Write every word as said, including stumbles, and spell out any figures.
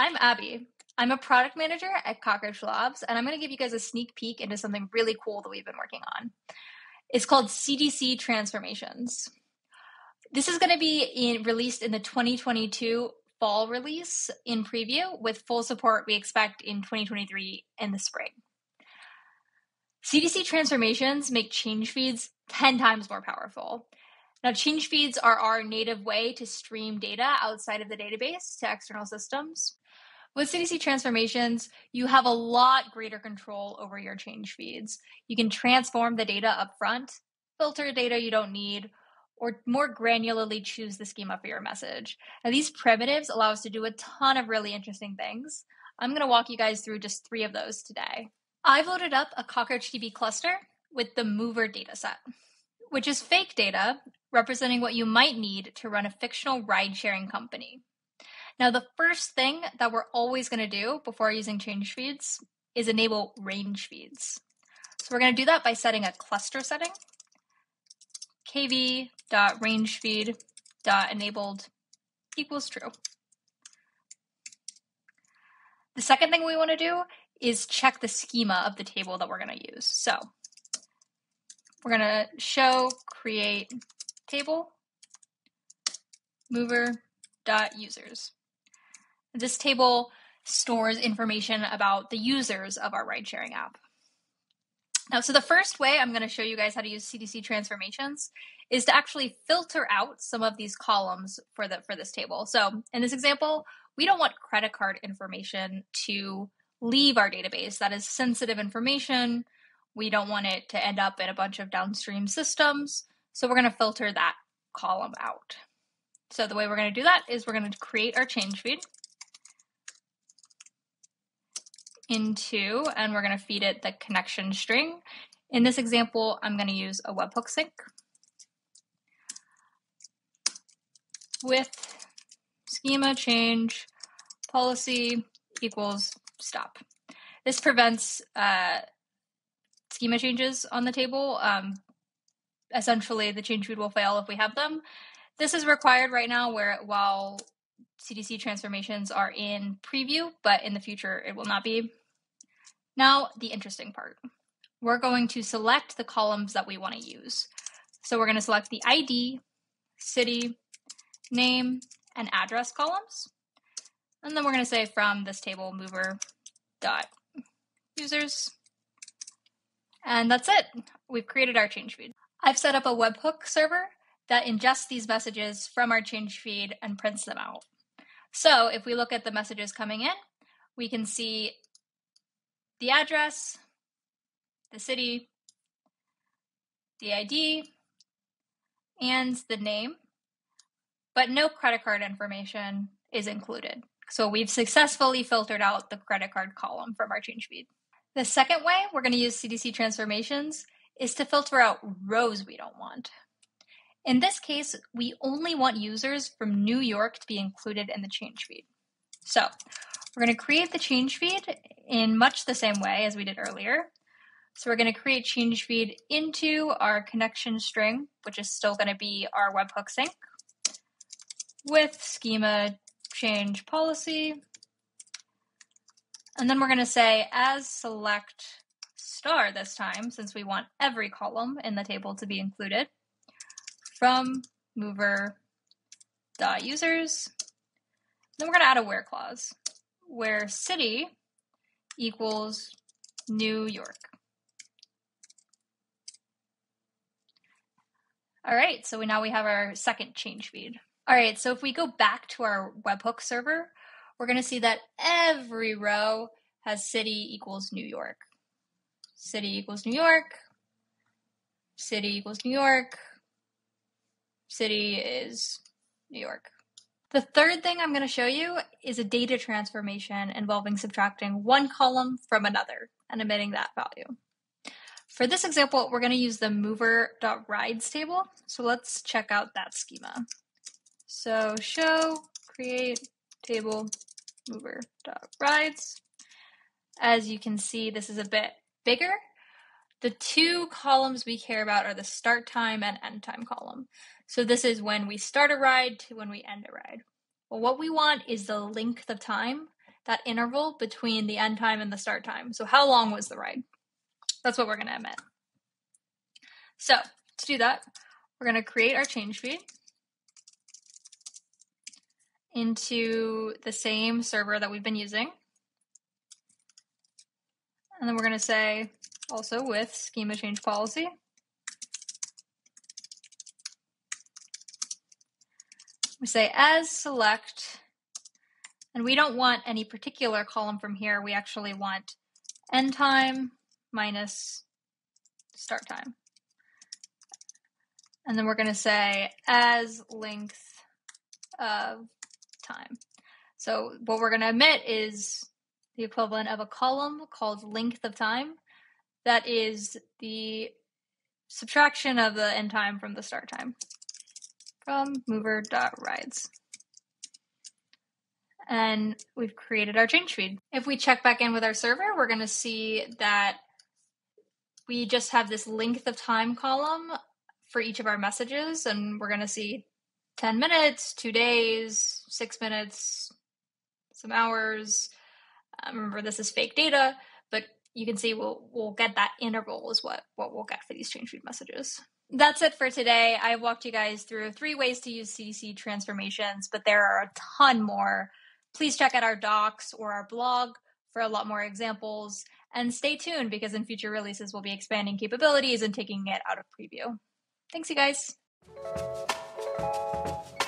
I'm Abby. I'm a product manager at Cockroach Labs, and I'm going to give you guys a sneak peek into something really cool that we've been working on. It's called C D C Transformations. This is going to be in, released in the twenty twenty-two fall release in preview, with full support we expect in twenty twenty-three in the spring. C D C Transformations make change feeds ten times more powerful. Now, change feeds are our native way to stream data outside of the database to external systems. With C D C Transformations, you have a lot greater control over your change feeds. You can transform the data up front, filter data you don't need, or more granularly choose the schema for your message. Now, these primitives allow us to do a ton of really interesting things. I'm going to walk you guys through just three of those today. I've loaded up a CockroachDB cluster with the mover dataset, which is fake data representing what you might need to run a fictional ride-sharing company. Now, the first thing that we're always going to do before using change feeds is enable range feeds. So we're going to do that by setting a cluster setting, kv.rangefeed.enabled equals true. The second thing we want to do is check the schema of the table that we're going to use. So we're going to show create table mover.users. This table stores information about the users of our ride-sharing app. Now, so the first way I'm going to show you guys how to use C D C Transformations is to actually filter out some of these columns for the for this table. So in this example, we don't want credit card information to leave our database. That is sensitive information. We don't want it to end up in a bunch of downstream systems. So we're going to filter that column out. So the way we're going to do that is we're going to create our change feed into, and we're going to feed it the connection string. In this example, I'm going to use a webhook sync with schema change policy equals stop. This prevents uh, schema changes on the table. Um, essentially, the change feed will fail if we have them. This is required right now where while C D C transformations are in preview, but in the future it will not be. Now, the interesting part. We're going to select the columns that we want to use. So we're going to select the I D, city, name, and address columns. And then we're going to say from this table mover.users. And that's it. We've created our change feed. I've set up a webhook server that ingests these messages from our change feed and prints them out. So if we look at the messages coming in, we can see the address, the city, the I D, and the name, but no credit card information is included. So we've successfully filtered out the credit card column from our change feed. The second way we're going to use C D C transformations is to filter out rows we don't want. In this case, we only want users from New York to be included in the change feed. So we're going to create the change feed in much the same way as we did earlier. So we're going to create change feed into our connection string, which is still going to be our webhook sync, with schema change policy. And then we're going to say as select star this time, since we want every column in the table to be included, from mover.users. Then we're going to add a where clause, where city equals New York. All right, so now we have our second change feed. All right, so if we go back to our webhook server, we're going to see that every row has city equals New York. City equals New York. City equals New York. City is New York. The third thing I'm going to show you is a data transformation involving subtracting one column from another and omitting that value. For this example, we're going to use the mover.rides table. So let's check out that schema. So show create table mover.rides. As you can see, this is a bit bigger. The two columns we care about are the start time and end time column. So this is when we start a ride to when we end a ride. Well, what we want is the length of time that interval between the end time and the start time. So how long was the ride? That's what we're going to emit. So to do that, we're going to create our change feed into the same server that we've been using. And then we're going to say also with schema change policy. We say as select, and we don't want any particular column from here. We actually want end time minus start time. And then we're going to say as length of time. So what we're going to emit is the equivalent of a column called length of time. That is the subtraction of the end time from the start time from mover.rides. And we've created our change feed. If we check back in with our server, we're going to see that we just have this length of time column for each of our messages, and we're going to see ten minutes, two days, six minutes, some hours. Um, remember, this is fake data, but you can see we'll we'll get that interval is what, what we'll get for these change feed messages. That's it for today. I walked you guys through three ways to use C D C transformations, but there are a ton more. Please check out our docs or our blog for a lot more examples, and stay tuned because in future releases we'll be expanding capabilities and taking it out of preview. Thanks, you guys.